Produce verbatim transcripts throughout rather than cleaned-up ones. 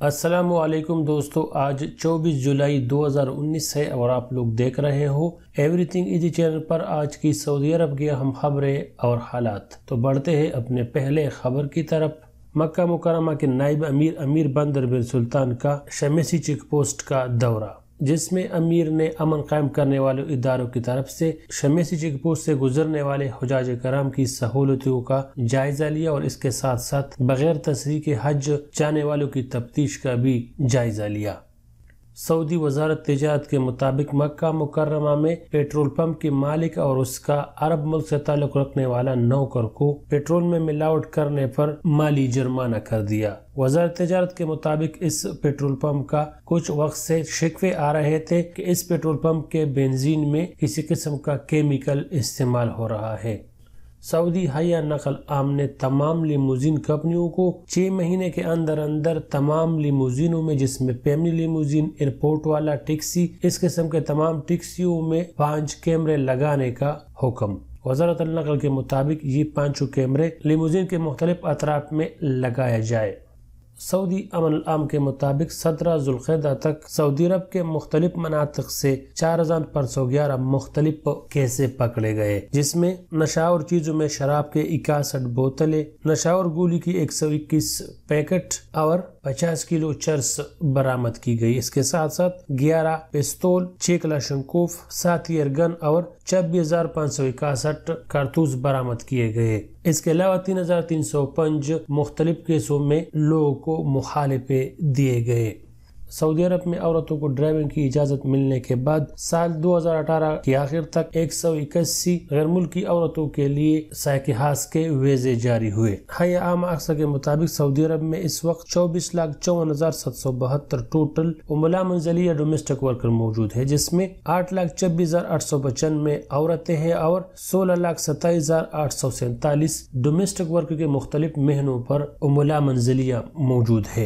السلام علیکم دوستو، آج چوبیس جولائی دو ہزار انیس ہے اور آپ لوگ دیکھ رہے ہو ایوری تھنگ ایزی چینل پر آج کی سعودی عرب کی اہم خبریں اور حالات۔ تو بڑھتے ہیں اپنے پہلے خبر کی طرف۔ مکہ مکرمہ کے نائب امیر امیر بندر بن سلطان کا شمیسی چیک پوسٹ کا دورہ، جس میں امیر نے امن قائم کرنے والے اداروں کی طرف سے شمیسی چیک پوسٹ سے گزرنے والے حجاج کرام کی سہولتوں کا جائزہ لیا اور اس کے ساتھ ساتھ بغیر تصریح کے حج جانے والوں کی تفتیش کا بھی جائزہ لیا۔ سعودی وزارت تجارت کے مطابق مکہ مکرمہ میں پیٹرول پمپ کے مالک اور اس کا عرب ملک سے تعلق رکھنے والا نوکر کو پیٹرول میں ملاوٹ کرنے پر مالی جرمانہ کر دیا۔ وزارت تجارت کے مطابق اس پیٹرول پمپ کا کچھ وقت سے شکوے آ رہے تھے کہ اس پیٹرول پمپ کے بنزین میں کسی قسم کا کیمیکل استعمال ہو رہا ہے۔ سعودی حیہ نقل عام نے تمام لیموزین کمپنیوں کو چھ مہینے کے اندر اندر تمام لیموزینوں میں، جس میں فیملی لیموزین، ایئرپورٹ والا ٹیکسی، اس قسم کے تمام ٹیکسیوں میں پانچ کیمرے لگانے کا حکم۔ وزارت النقل کے مطابق یہ پانچوں کیمرے لیموزین کے مختلف اطراف میں لگایا جائے۔ سعودی امن العام کے مطابق سترہ ذوالقعدہ تک سعودی عرب کے مختلف مناطق سے چار ہزار پانچ سو گیارہ مختلف کیسے پکڑے گئے، جس میں نشاور چیزوں میں شراب کے اکاسٹھ بوتلیں، نشاور گولی کی ایک سو اکیس پیکٹ اور پچاس کلو چرس برآمد کی گئی۔ اس کے ساتھ ساتھ گیارہ پستول، چھ کلاشنکوف، سات ایئر گن اور چھبیس ہزار پانچ سو اکاسٹھ کارتوس برآمد کیے گئے۔ اس کے علاوہ تین ہزار تین سو پانچ مختلف کیسوں میں لوگوں کو مخالفے دیے گئے۔ سعودی عرب میں عورتوں کو ڈرائیونگ کی اجازت ملنے کے بعد سال دو ہزار اٹھارہ کے آخر تک ایک سو اکاسی غیر ملکی عورتوں کے لیے سائیکحاس کے ویزے جاری ہوئے۔ حیہ عامہ اقصی کے مطابق سعودی عرب میں اس وقت چوبیس لاکھ چون ہزار سات سو بہتر ٹوٹل عملہ منزلیہ ڈومیسٹک ورکر موجود ہے، جس میں آٹھ لاکھ چھبیس ہزار آٹھ سو پچانوے عورتیں ہیں اور سولہ لاکھ ستائیس ہزار آٹھ سو سینتالیس ڈومیسٹک ورکر کے مختلف مہنوں پر عملہ منزلیہ موجود ہے۔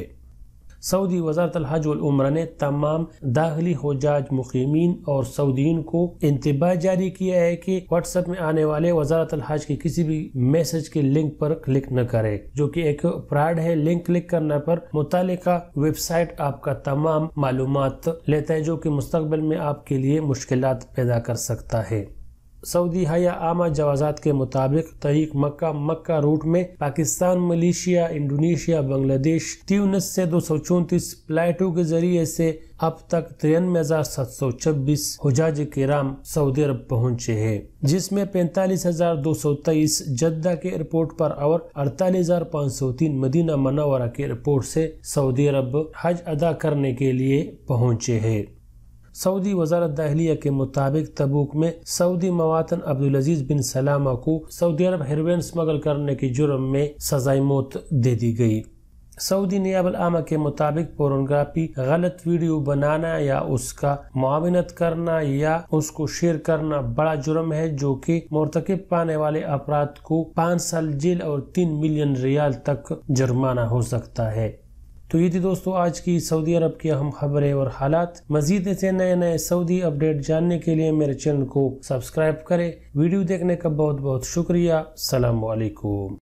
سعودی وزارت الحج والعمرہ نے تمام داخلی حجاج مقیمین اور سعودیین کو انتباہ جاری کیا ہے کہ واٹس ایپ میں آنے والے وزارت الحج کے کسی بھی میسج کے لنک پر کلک نہ کرے، جو کہ ایک فراڈ ہے۔ لنک کلک کرنے پر متعلقہ ویب سائٹ آپ کا تمام معلومات لیتا ہے، جو کہ مستقبل میں آپ کے لیے مشکلات پیدا کر سکتا ہے۔ سعودی حیہ عامہ جوازات کے مطابق طریق مکہ مکہ روٹ میں پاکستان، ملیشیا، انڈونیشیا، بنگلہ دیش، تیونس سے دو سو چونتیس فلائٹوں کے ذریعے سے اب تک ترانوے ہزار سات سو چھبیس حجاج کرام سعودی عرب پہنچے ہیں، جس میں پینتالیس ہزار دو سو تیئیس جدہ کے ایئرپورٹ پر اور اڑتالیس ہزار پانچ سو تین مدینہ منورہ کے ایئرپورٹ سے سعودی عرب حج ادا کرنے کے لیے پہنچے ہیں۔ سعودی وزارت داخلیہ کے مطابق تبوک میں سعودی مواطن عبدالعزیز بن سلامہ کو سعودی عرب ہیروین اسمگل کرنے کے جرم میں سزائے موت دے دی گئی۔ سعودی نیاب العامہ کے مطابق پورنوگرافی، غلط ویڈیو بنانا یا اس کا معاونت کرنا یا اس کو شیئر کرنا بڑا جرم ہے، جو کہ مرتکب پانے والے افراد کو پانچ سال جیل اور تین ملین ریال تک جرمانہ ہو سکتا ہے۔ تو یہ تھی دوستو آج کی سعودی عرب کی اہم خبریں اور حالات۔ مزید ایسے نئے نئے سعودی اپڈیٹ جاننے کے لیے میرے چینل کو سبسکرائب کریں۔ ویڈیو دیکھنے کا بہت بہت شکریہ۔ السلام علیکم۔